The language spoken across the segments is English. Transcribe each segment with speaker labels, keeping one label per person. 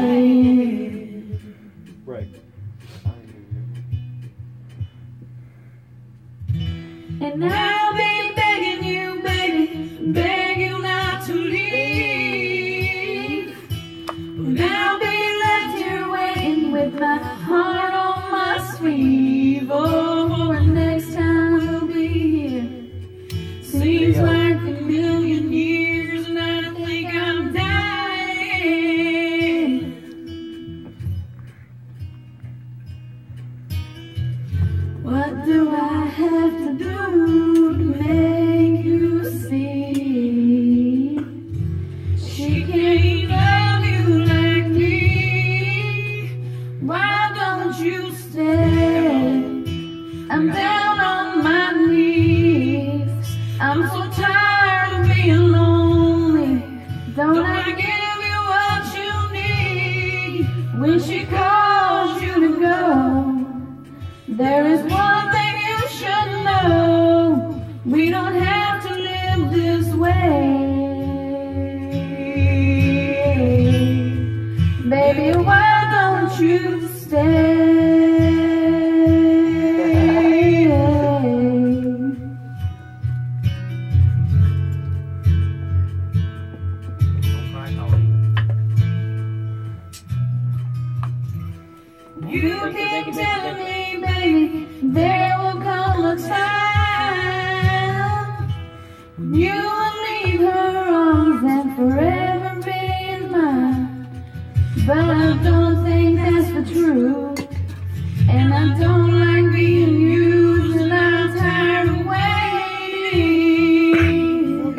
Speaker 1: dying.
Speaker 2: Right.
Speaker 1: And I'll be begging you, baby, beg you not to leave. And I'll be left here waiting with my heart on my sleeve. Oh, and next time we'll be here seems like a million years, and I think I'm dying. What do I have to do to make you see she can't love you like me? Why don't you stay? I'm down on my knees. I'm so tired of being lonely. Don't I give you what you need when she calls you to go? There is one thing you should know. We don't have to live this way. Baby, why don't you stay? You keep telling me, baby, there will come a time when you will leave her arms and forever be mine. But I don't think that's the truth, and I don't like being used, and I'm tired of waiting.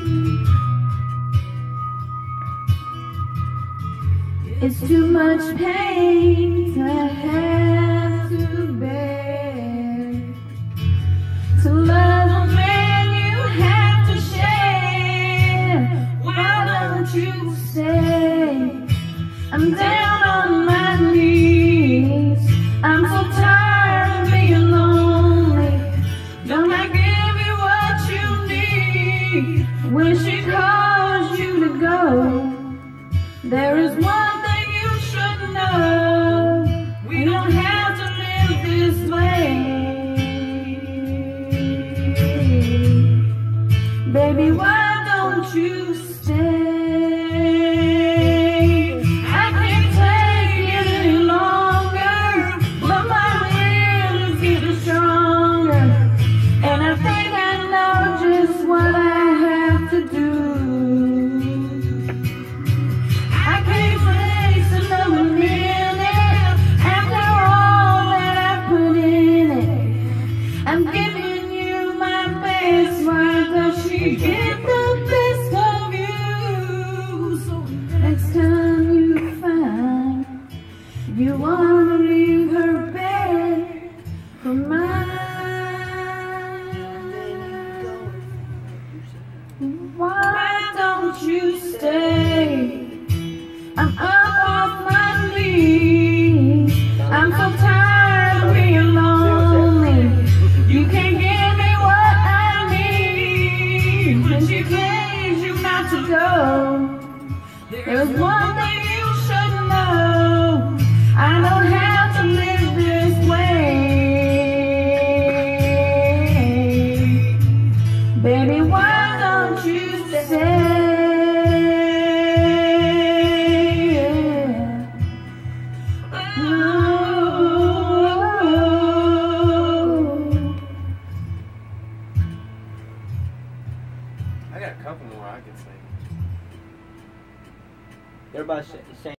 Speaker 1: It's too much pain to have to bear, to love a man you have to share. Why don't you stay? I'm down on my knees. I'm so tired of being lonely. Don't I give you what you need when she calls you to go? There is one thing you should know. We don't have to live this way. Baby, why don't you stay? I can't take it any longer, but my will is getting stronger, and I think I know just what I have to do. I'm giving you my best, why does she get the best of you? So next time you find you want to leave her bed for mine, why don't you stay? I'm up off my knees. I'm so tired of being lonely. You can't give me what I need when she begs you not to go. There's one thing you should know. I don't have to live this way. Baby, why don't you stay?
Speaker 2: I got a couple more I could sing. They're about